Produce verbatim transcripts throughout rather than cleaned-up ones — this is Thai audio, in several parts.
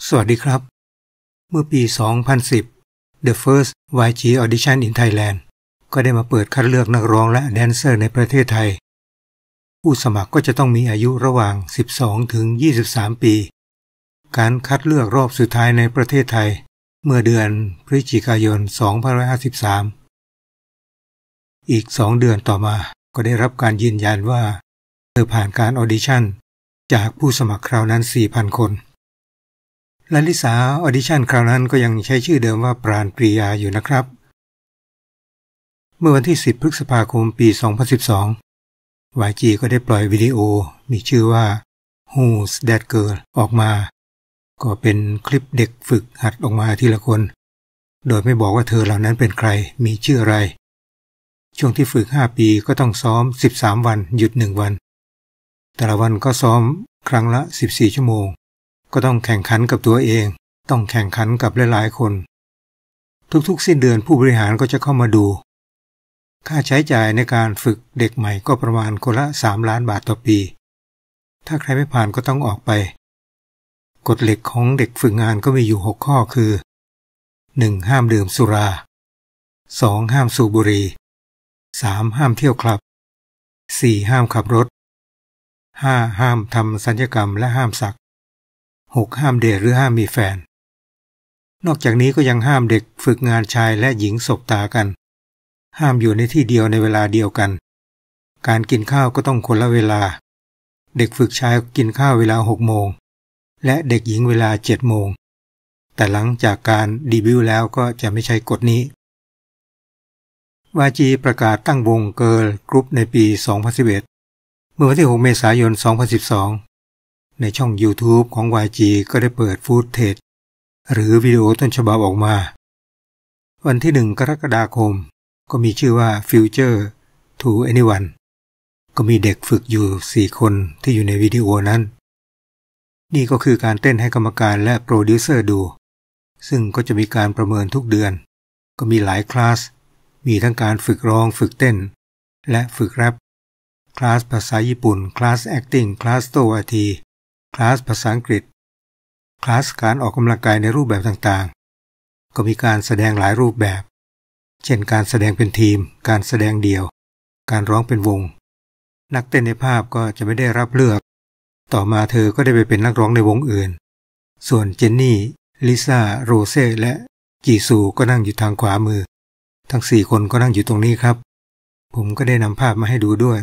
สวัสดีครับเมื่อปี สองพันสิบ The First วาย จี Audition in Thailand ก็ได้มาเปิดคัดเลือกนักร้องและแดนเซอร์ในประเทศไทยผู้สมัครก็จะต้องมีอายุระหว่าง สิบสอง ถึง ยี่สิบสาม ปีการคัดเลือกรอบสุดท้ายในประเทศไทยเมื่อเดือนพฤศจิกายน สองพันห้าร้อยห้าสิบสาม อีก สอง เดือนต่อมาก็ได้รับการยืนยันว่าเธอผ่านการออดิชั่นจากผู้สมัครคราวนั้น สี่พัน คนลลิสาออดิชั่นคราวนั้นก็ยังใช้ชื่อเดิมว่าปราณปรียาอยู่นะครับเมื่อวันที่ สิบ พฤษภาคมปี สองพันสิบสอง วาย จี ก็ได้ปล่อยวิดีโอมีชื่อว่า Who's That Girl ออกมาก็เป็นคลิปเด็กฝึกหัดออกมาทีละคนโดยไม่บอกว่าเธอเหล่านั้นเป็นใครมีชื่ออะไรช่วงที่ฝึกห้าปีก็ต้องซ้อมสิบสามวันหยุดหนึ่งวันแต่ละวันก็ซ้อมครั้งละสิบสี่ชั่วโมงก็ต้องแข่งขันกับตัวเองต้องแข่งขันกับหลายๆคนทุกๆสิ้นเดือนผู้บริหารก็จะเข้ามาดูค่าใช้จ่ายในการฝึกเด็กใหม่ก็ประมาณคนละสามล้านบาทต่อปีถ้าใครไม่ผ่านก็ต้องออกไปกฎเหล็กของเด็กฝึกงานก็มีอยู่หกข้อคือ หนึ่ง ห้ามดื่มสุรา สอง ห้ามสูบบุหรี่ สาม ห้ามเที่ยวคลับ สี่ ห้ามขับรถ ห้า ห้ามทำศัลยกรรมและห้ามสัก หก ห้ามเดทหรือห้ามมีแฟนนอกจากนี้ก็ยังห้ามเด็กฝึกงานชายและหญิงสบตากันห้ามอยู่ในที่เดียวในเวลาเดียวกันการกินข้าวก็ต้องคนละเวลาเด็กฝึกชายกินข้าวเวลาหกโมงและเด็กหญิงเวลาเจ็ดโมงแต่หลังจากการดีบิวต์แล้วก็จะไม่ใช่กฎนี้ วาย จี ประกาศตั้งวงเกิร์ลกรุ๊ปในปี สองพันสิบเอ็ด เมื่อวันที่ หก เมษายน สองพันสิบสอง ในช่อง YouTube ของ วาย จี ก็ได้เปิดฟุตเทจหรือวิดีโอต้นฉบับออกมาวันที่ หนึ่ง กรกฎาคมก็มีชื่อว่า Future to Anyone ก็มีเด็กฝึกอยู่สี่คนที่อยู่ในวิดีโอนั้นนี่ก็คือการเต้นให้กรรมการและโปรดิวเซอร์ดูซึ่งก็จะมีการประเมินทุกเดือนก็มีหลายคลาสมีทั้งการฝึกร้องฝึกเต้นและฝึกแรปคลาสภาษาญี่ปุ่นคลาส acting คลาสโตวาทีคลาสภาษาอังกฤษคลาสการออกกำลังกายในรูปแบบต่างๆก็มีการแสดงหลายรูปแบบเช่นการแสดงเป็นทีมการแสดงเดี่ยวการร้องเป็นวงนักเต้นในภาพก็จะไม่ได้รับเลือกต่อมาเธอก็ได้ไปเป็นนักร้องในวงอื่นส่วนเจนนี่ลิซ่าโรเซ่และจีซูก็นั่งอยู่ทางขวามือทั้งสี่คนก็นั่งอยู่ตรงนี้ครับผมก็ได้นำภาพมาให้ดูด้วย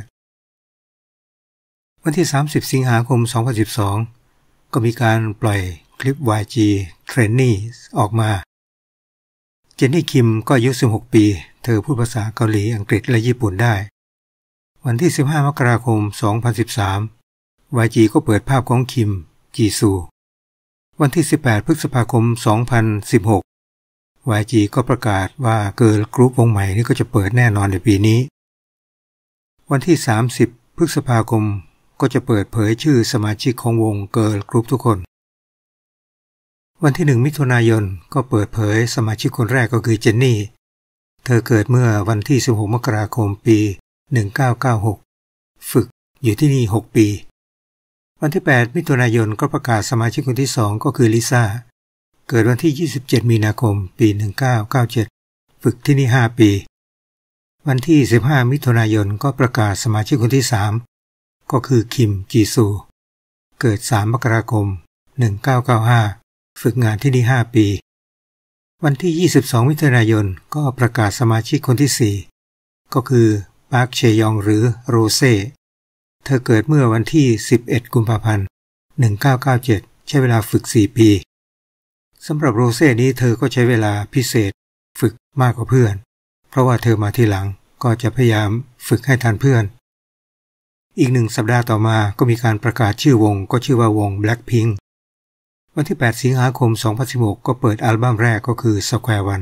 วันที่สามสิบสิงหาคมสองพันสิบสองก็มีการปล่อยคลิป วาย จี Trainee ออกมาเจนนี่คิมก็อายุสิบหกปีเธอพูดภาษาเกาหลีอังกฤษและญี่ปุ่นได้วันที่สิบห้ามกราคมสองพันสิบสาม วาย จี ก็เปิดภาพของคิมจีซูวันที่สิบแปดพฤษภาคมสองพันสิบหก วาย จี ก็ประกาศว่าเกิร์ลกรุ๊ปวงใหม่นี้ก็จะเปิดแน่นอนในปีนี้วันที่สามสิบพฤษภาคมก็จะเปิดเผยชื่อสมาชิกของวงเกิร์ลกรุ๊ปทุกคนวันที่หนึ่งมิถุนายนก็เปิดเผยสมาชิกคนแรกก็คือเจนนี่เธอเกิดเมื่อวันที่สิบหกมกราคมปีหนึ่งเก้าเก้าหกฝึกอยู่ที่นี่หกปีวันที่แปดมิถุนายนก็ประกาศสมาชิกคนที่สองก็คือลิซ่าเกิดวันที่ยี่สิบเจ็ดมีนาคมปีหนึ่งเก้าเก้าเจ็ดฝึกที่นี่ห้าปีวันที่สิบห้ามิถุนายนก็ประกาศสมาชิกคนที่สามก็คือคิมจีซูเกิดสามมกราคมหนึ่งเก้าเก้าห้าฝึกงานที่นี่ห้าปีวันที่ยี่สิบสองมิถุนายนก็ประกาศสมาชิกคนที่สี่ก็คือปาร์คเชยองหรือโรเซ่เธอเกิดเมื่อวันที่สิบเอ็ดกุมภาพันธ์หนึ่งเก้าเก้าเจ็ดใช้เวลาฝึกสี่ปีสำหรับโรเซ่นี้เธอก็ใช้เวลาพิเศษฝึกมากกว่าเพื่อนเพราะว่าเธอมาทีหลังก็จะพยายามฝึกให้ทันเพื่อนอีกหนึ่งสัปดาห์ต่อมาก็มีการประกาศชื่อวงก็ชื่อว่าวง Blackpink วันที่แปดสิงหาคมสองพันสิบหกก็เปิดอัลบั้มแรกก็คือ Square One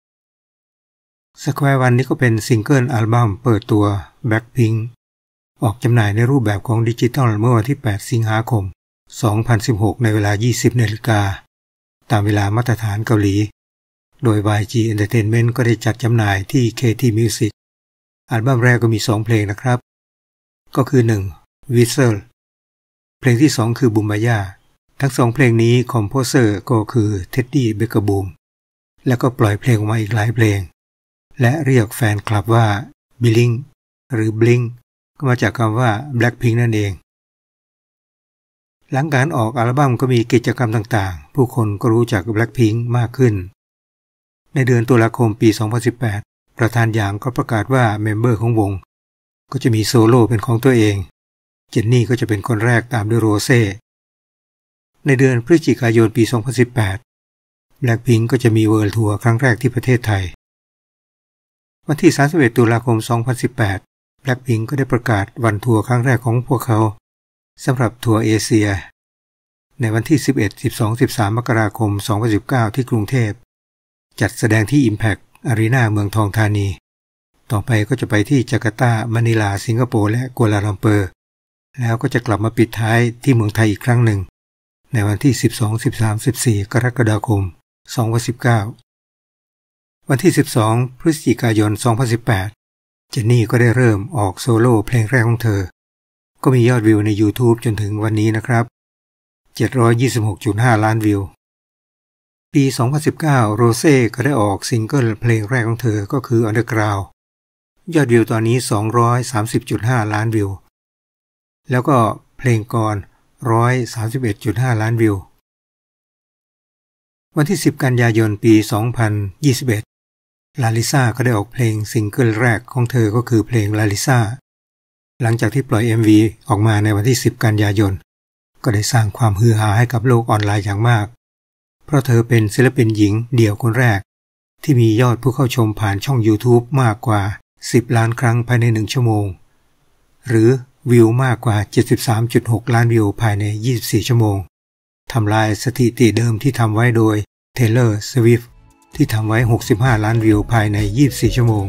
Square One นี้ก็เป็นซิงเกิลอัลบั้มเปิดตัว Blackpink ออกจำหน่ายในรูปแบบของดิจิทัลเมื่อวันที่แปดสิงหาคมสองพันสิบหกในเวลา ยี่สิบนาฬิกาตามเวลามาตรฐานเกาหลีโดย วาย จี Entertainment ก็ได้จัดจำหน่ายที่ เค ที Music อัลบั้มแรกก็มีสองเพลงนะครับก็คือหนึ่ง Whistle เพลงที่สองคือบุมบายาทั้งสองเพลงนี้คอมโพเซอร์ก็คือเท็ดดี้เบเกอร์บูมแล้วก็ปล่อยเพลงออกมาอีกหลายเพลงและเรียกแฟนคลับว่าบิลิงหรือบลิงก็มาจากคำว่า Blackpink นั่นเองหลังการออกอัลบั้มก็มีกิจกรรมต่างๆผู้คนก็รู้จัก Blackpink มากขึ้นในเดือนตุลาคมปี สองพันสิบแปด ประธานหยางก็ประกาศว่าเมมเบอร์ของวงก็จะมีโซโล่เป็นของตัวเองเจนนี่ก็จะเป็นคนแรกตามด้วยโรเซ่ในเดือนพฤศจิกายนปี สองพันสิบแปด Blackpink ก็จะมีเวิลด์ทัวร์ครั้งแรกที่ประเทศไทยวันที่ สามสิบเอ็ด ตุลาคม สองพันสิบแปด Blackpink ก็ได้ประกาศวันทัวร์ครั้งแรกของพวกเขาสำหรับทัวร์เอเชียในวันที่ สิบเอ็ด สิบสอง สิบสาม มกราคม สองพันสิบเก้า ที่กรุงเทพจัดแสดงที่ Impact Arena เมืองทองธานีต่อไปก็จะไปที่จาการ์ตามะนิลาสิงคโปร์และกัวลาลัมเปอร์แล้วก็จะกลับมาปิดท้ายที่เมืองไทยอีกครั้งหนึ่งในวันที่ สิบสอง สิบสาม สิบสี่ กรกฎาคม สองพันสิบเก้า วันที่ สิบสอง พฤศจิกายน สองพันสิบแปด เจนนี่ก็ได้เริ่มออกโซโล่เพลงแรกของเธอก็มียอดวิวใน YouTube จนถึงวันนี้นะครับ เจ็ดร้อยยี่สิบหกจุดห้า ล้านวิวปี สองพันสิบเก้า โรเซ่ก็ได้ออกซิงเกิลเพลงแรกของเธอก็คือ Underground ยอดวิวตอนนี้ สองร้อยสามสิบจุดห้า ล้านวิวแล้วก็เพลงก่อน หนึ่งร้อยสามสิบเอ็ดจุดห้า ล้านวิววันที่ สิบ กันยายนปี สองพันยี่สิบเอ็ด ลาลิซ่าก็ได้ออกเพลงซิงเกิลแรกของเธอก็คือเพลงลาลิซ่าหลังจากที่ปล่อย เอ็ม วี ออกมาในวันที่ สิบ กันยายนก็ได้สร้างความฮือฮาให้กับโลกออนไลน์อย่างมากเพราะเธอเป็นศิลปินหญิงเดี่ยวคนแรกที่มียอดผู้เข้าชมผ่านช่อง YouTube มากกว่าสิบล้านครั้งภายในหนึ่งชั่วโมงหรือวิวมากกว่า เจ็ดสิบสามจุดหก ล้านวิวภายในยี่สิบสี่ชั่วโมงทำลายสถิติเดิมที่ทำไว้โดย Taylor Swift ที่ทำไว้หกสิบห้าล้านวิวภายในยี่สิบสี่ชั่วโมง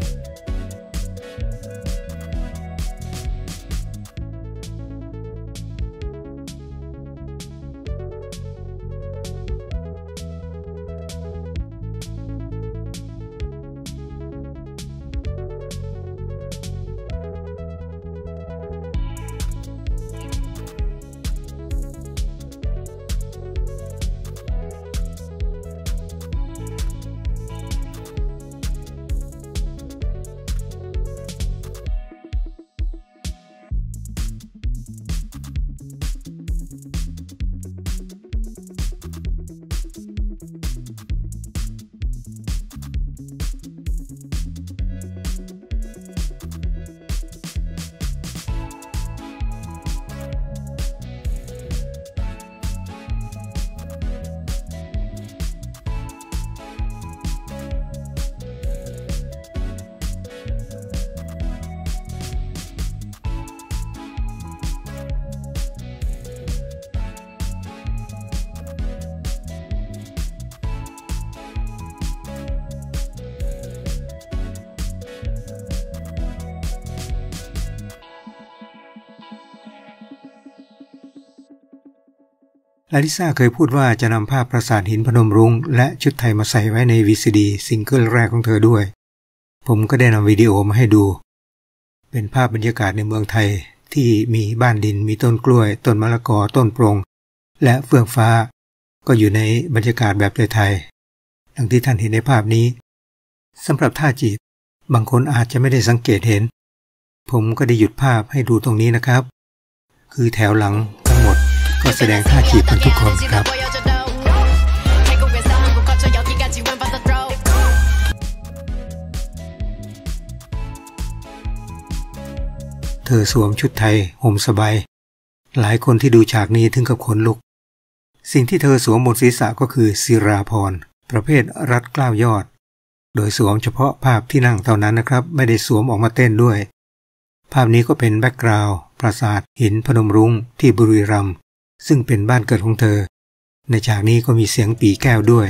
ลาลิซ่าเคยพูดว่าจะนำภาพปราสาทหินพนมรุ้งและชุดไทยมาใส่ไว้ใน วี ซี ดี ซิงเกิลแรกของเธอด้วยผมก็ได้นำวิดีโอมาให้ดูเป็นภาพบรรยากาศในเมืองไทยที่มีบ้านดินมีต้นกล้วยต้นมะละกอต้นโปรงและเฟื่องฟ้าก็อยู่ในบรรยากาศแบบไทยๆดังที่ท่านเห็นในภาพนี้สำหรับท่าจีบบางคนอาจจะไม่ได้สังเกตเห็นผมก็ได้หยุดภาพให้ดูตรงนี้นะครับคือแถวหลังทั้งหมดก็แสดงท่าจีบกันทุกคนครับเธอสวมชุดไทยห่มสบายหลายคนที่ดูฉากนี้ถึงกับขนลุกสิ่งที่เธอสวมบนศีรษะก็คือศิราภรณ์ประเภทรัดเกล้ายอดโดยสวมเฉพาะภาพที่นั่งเท่านั้นนะครับไม่ได้สวมออกมาเต้นด้วยภาพนี้ก็เป็นแบ็กกราวด์ปราสาทหินพนมรุ้งที่บุรีรัมย์ซึ่งเป็นบ้านเกิดของเธอในฉากนี้ก็มีเสียงปี่แก้วด้วย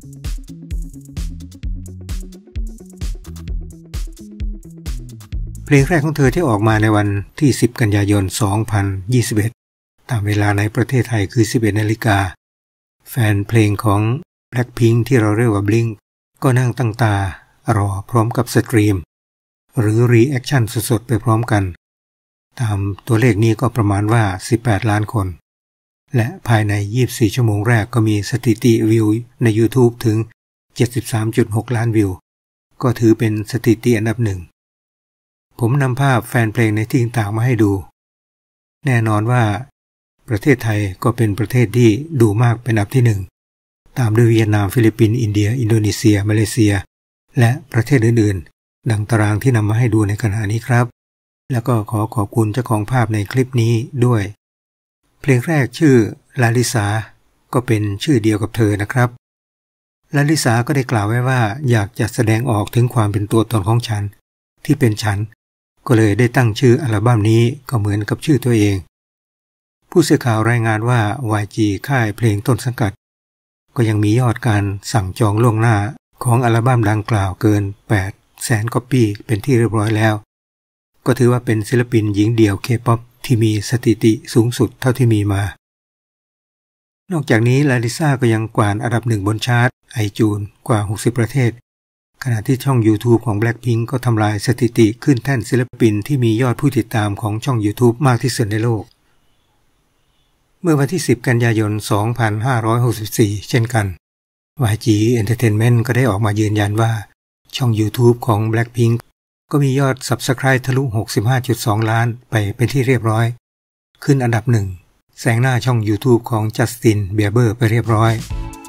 เพลงแรกของเธอที่ออกมาในวันที่สิบกันยายนสองพันยี่สิบเอ็ดตามเวลาในประเทศไทยคือสิบเอ็ดนาฬิกาแฟนเพลงของ Blackpink ที่เราเรียกว่า Blink ก็นั่งตั้งตารอพร้อมกับสตรีมหรือรีแอคชั่นสดๆไปพร้อมกันตามตัวเลขนี้ก็ประมาณว่าสิบแปดล้านคนและภายในยี่สิบสี่ชั่วโมงแรกก็มีสถิติวิวใน YouTube ถึง เจ็ดสิบสามจุดหก ล้านวิวก็ถือเป็นสถิติอันดับหนึ่งผมนำภาพแฟนเพลงในที่ต่างๆมาให้ดูแน่นอนว่าประเทศไทยก็เป็นประเทศที่ดูมากเป็นอันดับที่หนึ่งตามด้วยเวียดนามฟิลิปปินส์อินเดียอินโดนีเซียมาเลเซียและประเทศอื่นๆดังตารางที่นำมาให้ดูในขณะนี้ครับแล้วก็ขอขอบคุณเจ้าของภาพในคลิปนี้ด้วยเพลงแรกชื่อลาลิซาก็เป็นชื่อเดียวกับเธอนะครับลาลิซาก็ได้กล่าวไว้ว่าอยากจะแสดงออกถึงความเป็นตัวตนของฉันที่เป็นฉันก็เลยได้ตั้งชื่ออัลบั้มนี้ก็เหมือนกับชื่อตัวเองผู้สื่อข่าวรายงานว่า วาย จี ค่ายเพลงต้นสังกัดก็ยังมียอดการสั่งจองล่วงหน้าของอัลบั้มดังกล่าวเกินแปดแสนก๊อปปี้เป็นที่เรียบร้อยแล้วก็ถือว่าเป็นศิลปินหญิงเดี่ยว K-pop ที่มีสถิติสูงสุดเท่าที่มีมานอกจากนี้ลาลิซ่าก็ยังกวาดอันดับหนึ่งบนชาร์ต iTunes กว่าหกสิบประเทศขณะที่ช่อง YouTube ของ Blackpink ก็ทำลายสถิติขึ้นแท่นศิลปินที่มียอดผู้ติดตามของช่อง YouTube มากที่สุดในโลกเมื่อวันที่สิบกันยายนสองพันห้าร้อยหกสิบสี่เช่นกัน วาย จี Entertainment ก็ได้ออกมายืนยันว่าช่อง YouTube ของ Blackpink ก็มียอด Subscribe ทะลุ หกสิบห้าจุดสอง ล้านไปเป็นที่เรียบร้อยขึ้นอันดับหนึ่งแซงหน้าช่อง YouTube ของ Justin Bieber ไปเรียบร้อย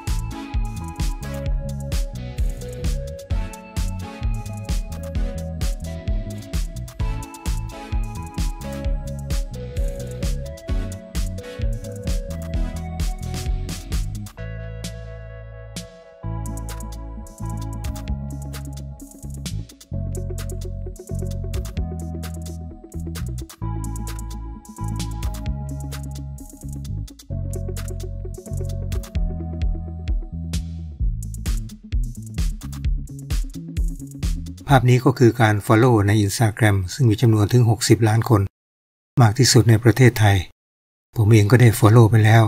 ภาพนี้ก็คือการ follow ใน Instagram ซึ่งมีจำนวนถึงหกสิบล้านคนมากที่สุดในประเทศไทยผมเองก็ได้ follow ไปแล้ว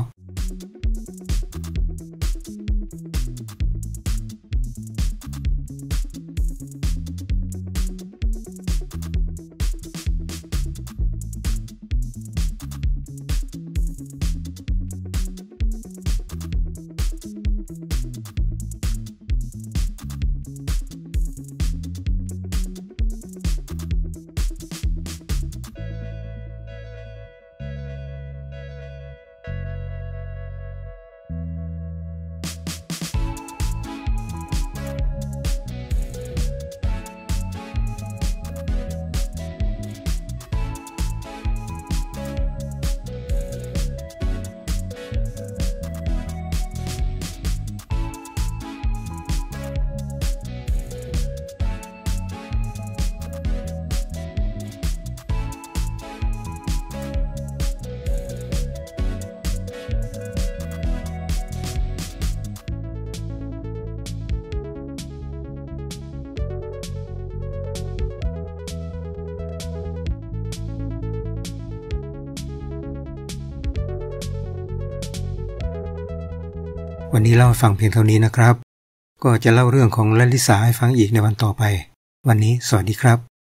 วันนี้เล่าให้ฟังเพียงเท่านี้นะครับก็จะเล่าเรื่องของลลิสาให้ฟังอีกในวันต่อไปวันนี้สวัสดีครับ